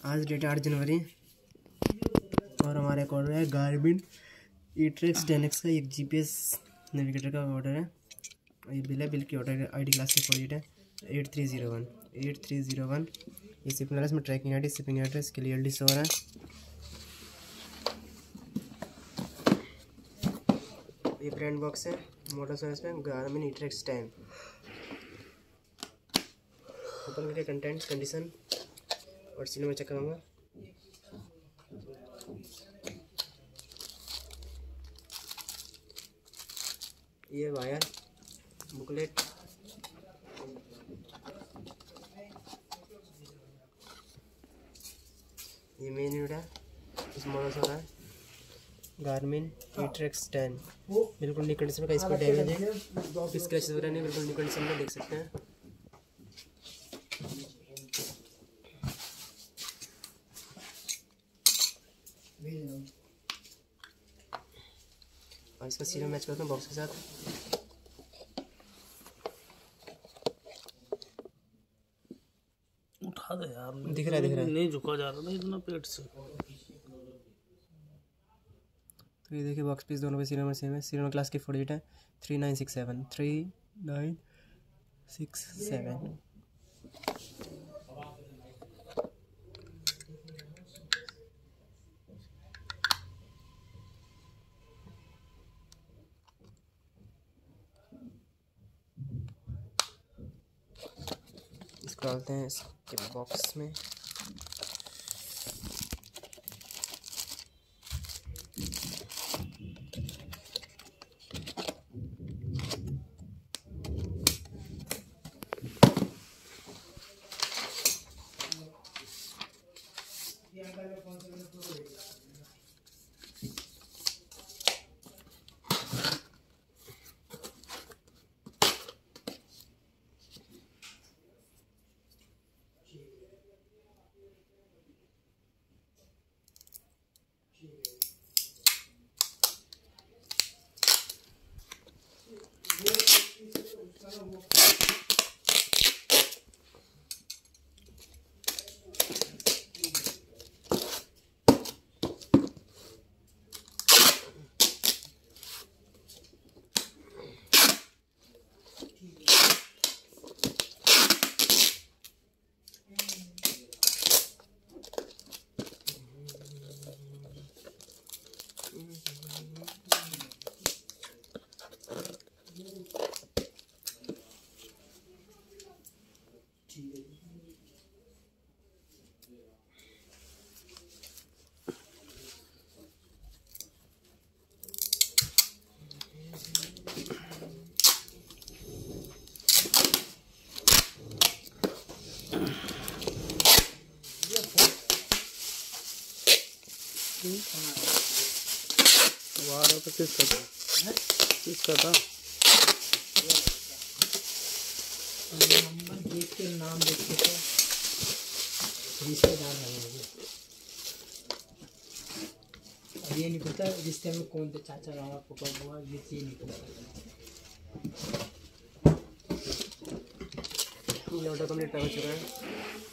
आज डेट 8 जनवरी और हमारे एक ऑर्डर है गार्मिन ईट्रेक्स 10X का एक GPS नेविगेटर का ऑर्डर है। ये बिल है, बिल की ऑर्डर ID क्लास की 48 है 8301। ये शिपिंग एड्रेस में tracking ID shipping address clearly show हो रहा है। ये ब्रांड बॉक्स है, मॉडल सर्विस में गार्मिन ईट्रेक्स 10। ओपन करके कंटेंट कंडीशन और सील में चेक करूँगा। ये वायर बुकलेट, ये मेन यूनिट है, इस मॉडल से हो रहा है गार्मिन ईट्रेक्स 10। बिल्कुल न्यू कंडीशन का, इस पर डैमेज है, स्क्रैचेस वगैरह नहीं, बिल्कुल न्यू कंडीशन में देख सकते हैं। और इसका सीरियल मैच करता हूँ बॉक्स के साथ। उठा दे यार, दिख रहा है नहीं झुका जा रहा ना इतना पेट से। तो ये देखिए बॉक्स पीस दोनों पे सीरियल नंबर सेम है। सीरियल क्लास की 48 है 3967। इसको डालते हैं इसके बॉक्स में। वारा तो किसका था? किसका था? नंबर देख के नाम देख के तो रिश्तेदार है मुझे। अब ये नहीं पता रिश्ते में कौन थे, चाचा मामा पापा बुआ, ये नहीं पता। ऑर्डर कंप्लीट हो चुका है।